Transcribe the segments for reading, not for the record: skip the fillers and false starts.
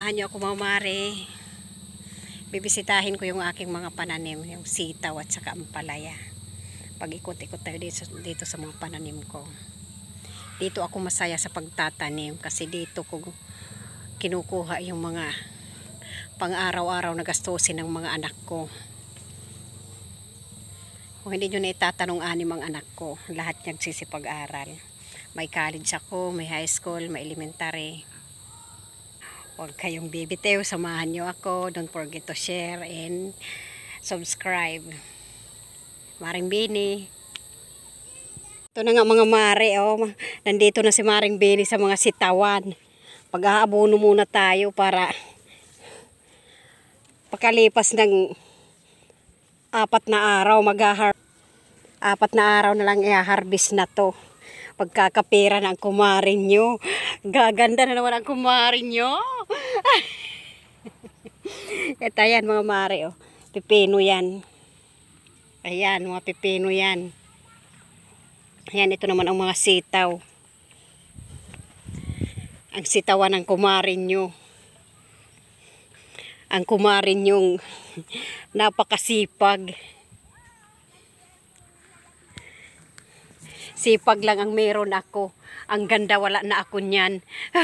Samahan niyo ako, mga mare. Bibisitahin ko yung aking mga pananim, yung sitaw at saka ampalaya. Pag-ikot-ikot tayo dito sa mga pananim ko. Dito ako masaya sa pagtatanim kasi dito ko kinukuha yung mga pang-araw-araw na gastusin ng mga anak ko. Kung hindi nyo na itatanong anim ang anak ko, lahat nagsisipag-aral. May college ako, may high school, may elementary. Huwag kayong bibitew, samahan nyo ako. Don't forget to share and subscribe. Maring Bini. Ito na nga mga mare, oh. Nandito na si Maring Bini sa mga sitawan. Pag-aabono muna tayo para pagkalipas ng 4 na araw, 4 na araw na lang i-harvest na to. Pagkakapira ng kumarin nyo. Gaganda na naman ang kumarin nyo. Ito yan mga mare, oh. Pipino yan. Ayan, mga pipino yan. Ayan, ito naman ang mga sitaw. Ang sitawan ng kumarin nyo. Ang kumarin nyong napakasipag. Sipag lang ang meron ako. Ang ganda wala na ako niyan.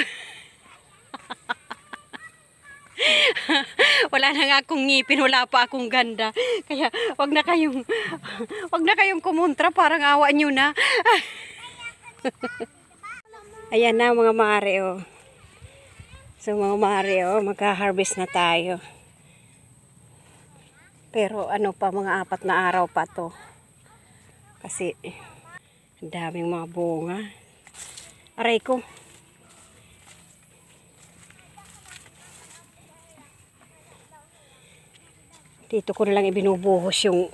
Wala na nga akong ngipin, wala pa akong ganda. Kaya wag na kayong kumontra, parang awa nyo na. Ayan na mga mare, oh. So mga mare, oh, magka-harvest na tayo. Pero ano pa, mga 4 na araw pa to. Kasi ang daming mga bunga. Aray ko. Dito ko na lang ibinubuhos yung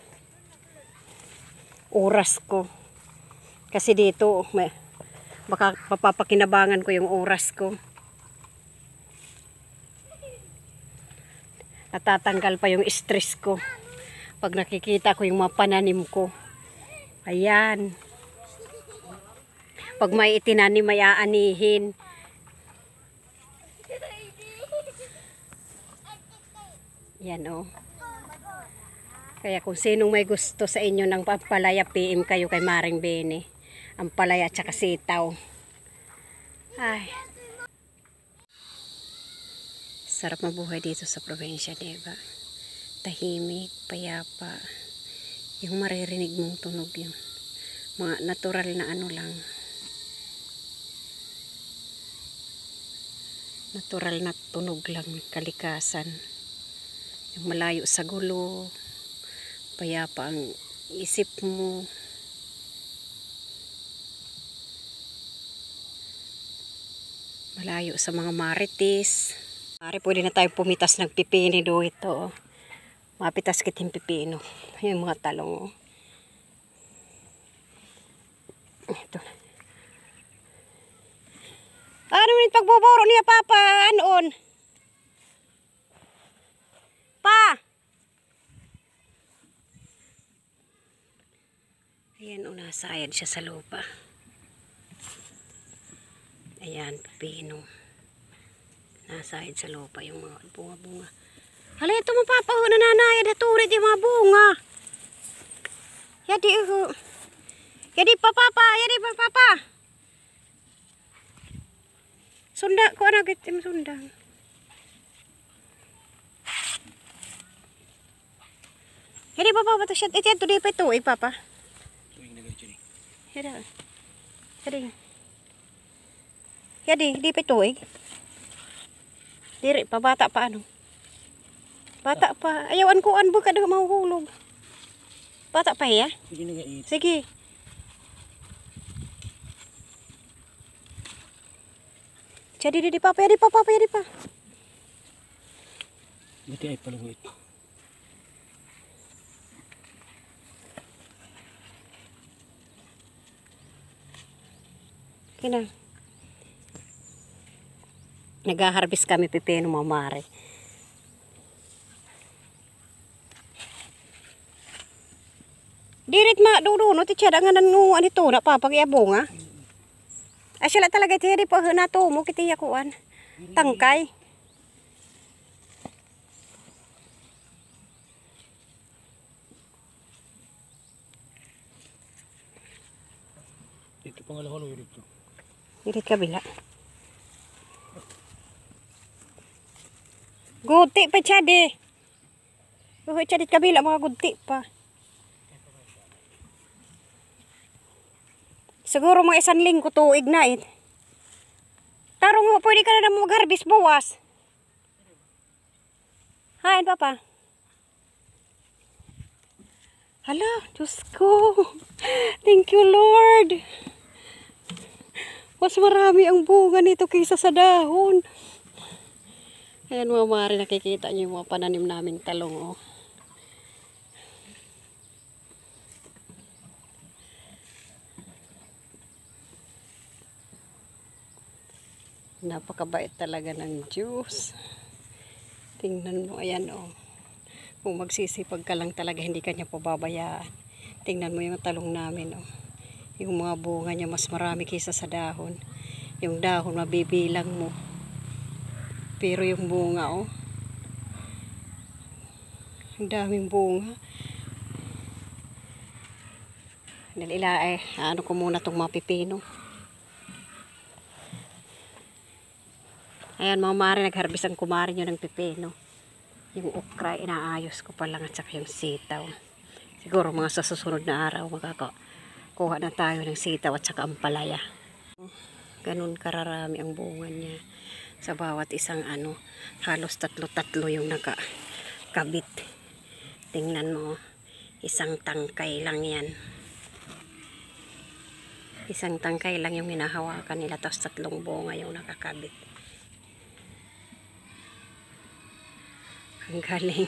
oras ko. Kasi dito, baka mapapakinabangan ko yung oras ko. Natatanggal pa yung stress ko pag nakikita ko yung mga pananim ko. Ayan. Pag may itinanim, may aanihin. Yan, oh. Kaya kung sinong may gusto sa inyo ng ampalaya, PM kayo kay Maring Bini. Ampalaya at saka sitaw. Ay. Sarap mabuhay dito sa probinsya, diba? Tahimik, payapa. Yung maririnig mong tunog yun. Mga natural na ano lang. Natural na tunog lang, kalikasan. Yung malayo sa gulo, payapa ang isip mo. Malayo sa mga marites. Mari, pwede na tayo pumitas ng pipini do ito. Mapitas kitin pipino. Yung mga talong. Ito. Ano minit pagbuburo niya, Papa? Anoon? Pa! Ayan, nasayad siya sa lupa. Ayan, pipino. Nasayad sa lupa yung mga bunga-bunga. Hala, ito mga Papa, nananayad na turit yung mga bunga. Yadi pa, Papa. Yadi pa, Papa. Sunda ko na gitim sundang. Yadi pa, Papa, to siya. Ito di pa ito, Papa. Yadi, di pa ito, Diri pa, bata pa ano. Bata pa. Ayawan ko, anbo ka na mahuhulog. Bata pa, ya? Sige. Jadi di Papa, yadi pa, Papa, yadi pa. Buti ay paluwit. Kina. Nag-harvest kami pipino, mga mare. Dirit ma dudu no ti chada nganan nu ani to na Papa kaya bunga. Ay sila talaga ti di pa na to mo kiti yakuan. Tangkay. Pangalawa dito. Dito kabila. Gunti pa siya di. Buhay siya dito kabila mga gunti pa. Siguro mga 1 linggo tuig na eh. Tarong mo, pwede ka na naman mag-harvest buwas. Hain papa. Hala, Diyos ko. Thank you Lord. Mas marami ang bunga nito kaysa sa dahon. Ayan mga mari, nakikita niyo yung mga pananim namin talong oh. Napakabait talaga ng Diyos. Tingnan mo, ayan oh. Kung magsisipag ka lang talaga, hindi ka niya pababayaan. Tingnan mo yung talong namin oh. Yung mga bunga niya mas marami kaysa sa dahon. Yung dahon mabibilang mo. Pero yung bunga oh. Ang daming bunga. Ano ko muna itong mga pipino. Ayan mga mare, nag-harvest ang kumari nyo ng pipino. Yung okra, inaayos ko pa lang at saka yung sitaw. Siguro mga sa susunod na araw makakakuha na tayo ng sitaw at saka ampalaya. Ganun kararami ang bunga niya. Sa bawat isang ano, halos tatlo yung nakakabit. Tingnan mo, isang tangkay lang yan. Isang tangkay lang yung hinahawakan nila, tapos 3 bunga yung nakakabit. Ang galing.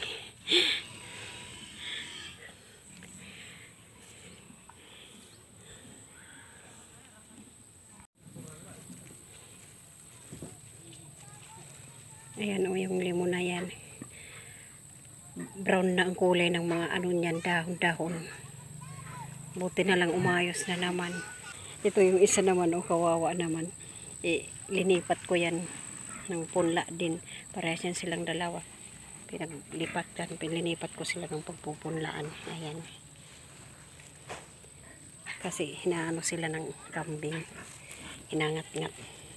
Ayan o yung limon na yan. Brown na ang kulay ng mga ano niyan, dahon-dahon. Buti na lang umayos na naman. Ito yung isa naman o kawawa naman. Linipat ko yan ng punla din. Parehas yan silang dalawa. Pinilipat ko sila ng pagpupunlaan. Ayan. Kasi hinaano sila ng kambing. Hinangat-ngat.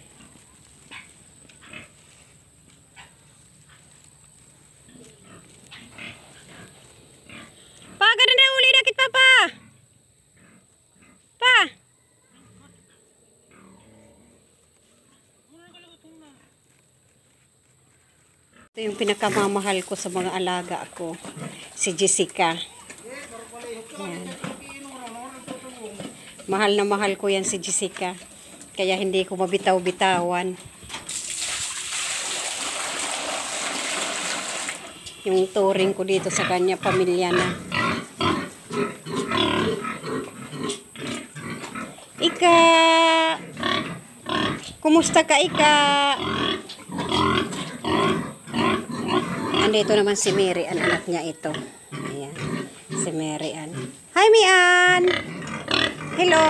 Pa, ganda na uli nakit papa. Pa. Ito yung pinakamamahal ko sa mga alaga ko. Si Jessica. Yan. Mahal na mahal ko yan si Jessica. Kaya hindi ko mabitaw-bitawan. Yung turing ko dito sa kanya, pamilya na. Ika! Kumusta ka, Ika? Andito naman si Mary, ang anak niya ito. Ayan, si Mary Ann. Hi, Mian! Hello!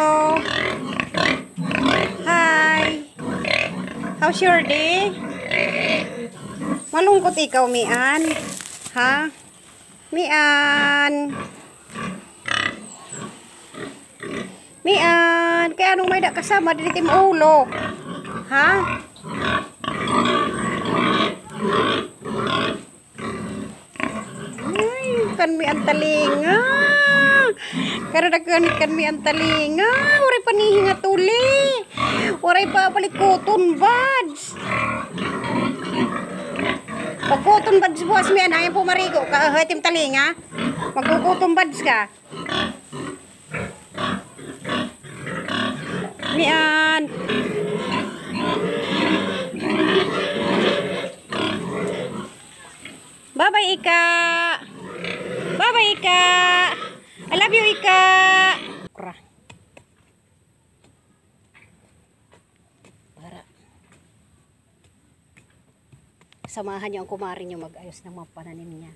Hi! How's your day? Malungkot ikaw, Mian? Ha? Mian! Mian! Kaya anong may kasama dito yung ulo? Ha? Kan mi ang talinga. Karadagan kan mi ang talinga. Waray panihinga tuli. Waray pa palit cotton buds. Pag cotton buds bukas mi an ayaw pumarigo ka hatim talinga. Magko-cotton buds ka. Mian. Bye-bye, Ika. Bye-bye, Ika. I love you, Ika. Para samahan niyo ang kumari niyo mag-ayos ng mga pananim niya.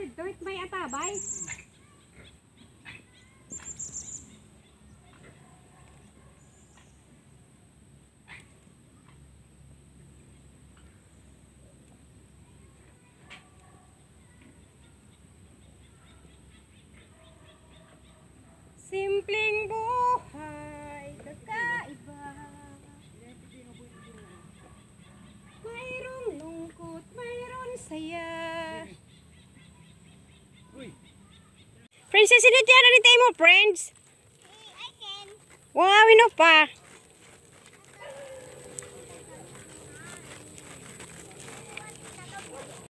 dito, may atabay. Simpleng buhay, kakaiba. Mayroong lungkot, mayroong saya. Princess, sino dyan? Ano tayo mo, friends? I can. Wow, ino pa.